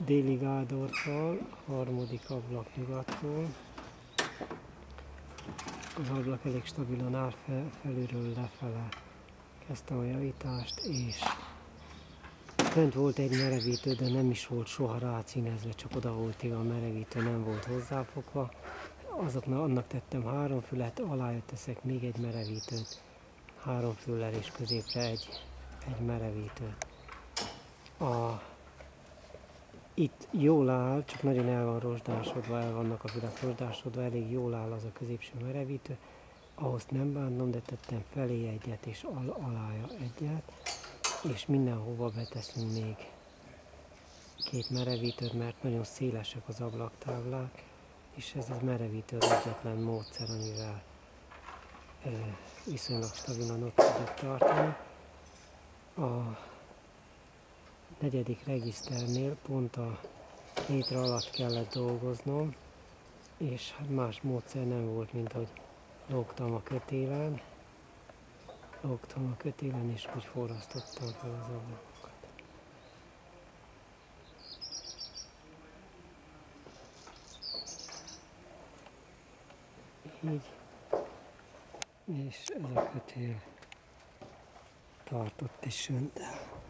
déli gádorfal, harmadik ablak nyugatról. Az ablak elég stabilan áll felülről lefele. Kezdtem a javítást, és fent volt egy merevítő, de nem is volt soha rácínezve, csak oda volt a merevítő, nem volt hozzáfogva. Annak tettem 3 fület, alá teszek még egy merevítőt, 3 füllel és középre egy merevítőt. Itt jól áll, csak nagyon el van rozsdásodva, el vannak a fülek rozsdásodva, elég jól áll az a középső merevítő. Ahhoz nem bántom, de tettem felé egyet és alája egyet, és mindenhova beteszünk még 2 merevítőt, mert nagyon szélesek az ablaktáblák, és ez a merevítő az egyetlen módszer, amivel viszonylag stabilan ott tudok tartani. A 4. regiszternél pont a létre alatt kellett dolgoznom, és hát más módszer nem volt, mint hogy lógtam a kötélen, és úgy forrasztottam fel az ablakokat. Így, és ez a kötél tartott és sönt el.